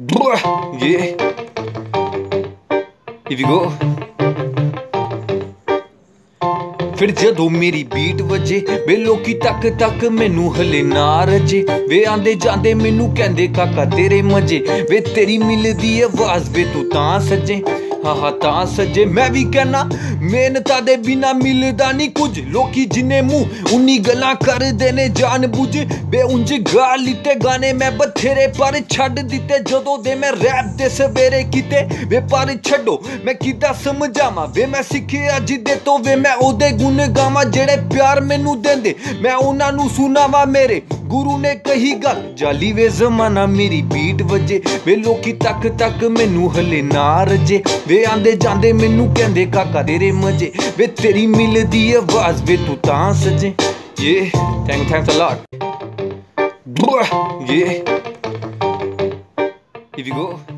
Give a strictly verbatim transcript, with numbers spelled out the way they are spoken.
Yeah. Here we go. फिर जदों मेरी बीट वजे वे लोकी तक तक मैनू हले ना रजे वे आंदे जांदे मैनू कहंदे काका तेरे मजे वे तेरी मिलदी आवाज़ वे तू तां सजे हाँ हाँ तां सजे मैं भी कहना मेहनता दे बिना मिलदा नहीं कुछ लोकी जिन्ने मुँह उन्नी गल्लां करदे ने जान बुझ वे उंज गा लिते गाने मैं बथेरे पर छड्ड दिते जदों दे मैं रैप दे सवेरे कीते वे पर छड्डो मैं किद्दां समझावां वे मैं सिक्खिया जिदे तो वे मैं ओदे गुण गावां जेड़े प्यार मैनू देंदे मैं उन्हां नू सुनावां मेरे गुरु ने कही गल जाली वे जमाना मेरी बीट वजे वे लोकी तक तक मैनू हले ना रजे वे आंदे जांदे मैनू कहंदे काका तेरे मजे वे तेरी मिलदी आवाज़ वे तू तां सजे ये थैंक थैंक्स अ लॉट ये here we go.